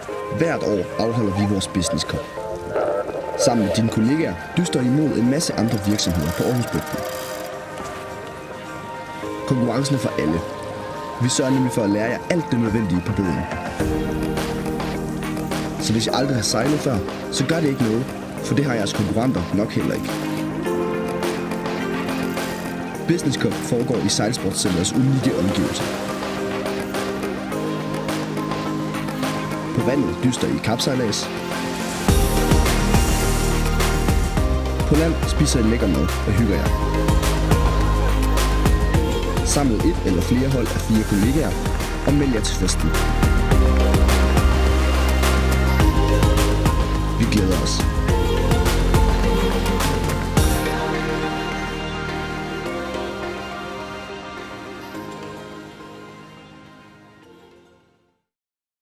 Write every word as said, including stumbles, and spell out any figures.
Hvert år afholder vi vores Business Cup. Sammen med dine kollegaer dyster I imod en masse andre virksomheder på Aarhusbugten. Konkurrencen er for alle. Vi sørger nemlig for at lære jer alt det nødvendige på båden. Så hvis I aldrig har sejlet før, så gør det ikke noget, for det har jeres konkurrenter nok heller ikke. Business Cup foregår i Sejlsportscenterets unikke omgivelser. På vandet dyster I kapsejlads. På land spiser I lækker mad og hygger jer. Samle et eller flere hold af fire kollegaer og meld jer til festen. Vi glæder os.